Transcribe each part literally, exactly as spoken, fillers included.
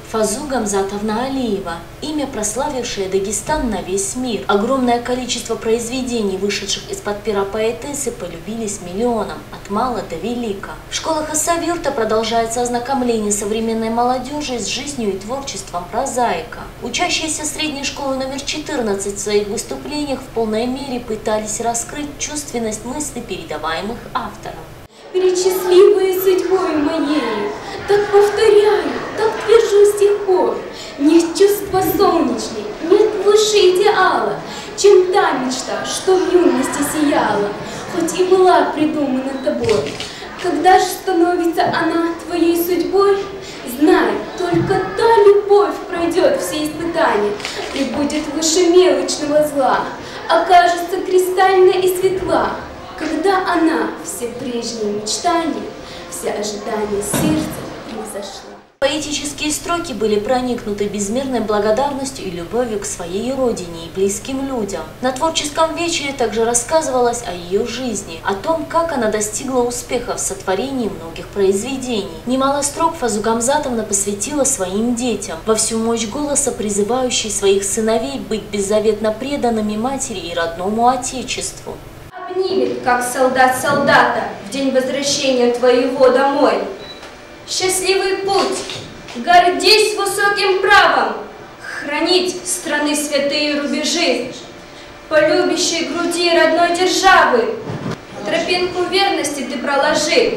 Фазу Гамзатовна Алиева, имя, прославившее Дагестан на весь мир. Огромное количество произведений, вышедших из-под пера поэтессы, полюбились миллионам, от мала до велика. В школах Ассавюрта продолжается ознакомление современной молодежи с жизнью и творчеством прозаика. Учащиеся средней школы номер четырнадцать в своих выступлениях в полной мере пытались раскрыть чувственность мыслей, передаваемых автором. Перед счастливой судьбой моей, так повторяю, так твержу с тех пор, нет чувства солнечней, нет выше идеала, чем та мечта, что в юности сияла, хоть и была придумана тобой. Когда же становится она твоей судьбой, знай, только та любовь пройдет все испытания и будет выше мелочного зла, окажется кристальна и светла. Когда она, все прежние мечтания, все ожидания сердца превзошла. Поэтические строки были проникнуты безмерной благодарностью и любовью к своей родине и близким людям. На творческом вечере также рассказывалось о ее жизни, о том, как она достигла успеха в сотворении многих произведений. Немало строк Фазу Гамзатовна посвятила своим детям, во всю мощь голоса призывающей своих сыновей быть беззаветно преданными матери и родному отечеству. Обнимет, как солдат солдата, в день возвращения твоего домой. Счастливый путь, гордись высоким правом, хранить страны святые рубежи, по любящей груди родной державы тропинку верности ты проложи.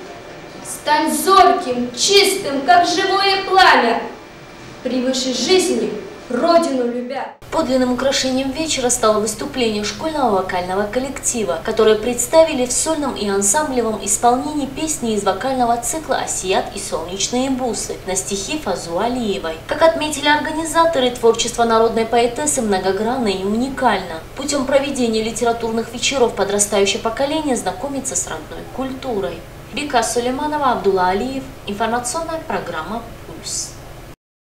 Стань зорким, чистым, как живое пламя, превыше жизни родину любя. Подлинным украшением вечера стало выступление школьного вокального коллектива, которые представили в сольном и ансамблевом исполнении песни из вокального цикла «Осият и солнечные бусы» на стихи Фазу Алиевой. Как отметили организаторы, творчество народной поэтессы многогранно и уникально. Путем проведения литературных вечеров подрастающее поколение знакомится с родной культурой. Бика Сулейманова, Абдулла Алиев. Информационная программа «Пульс».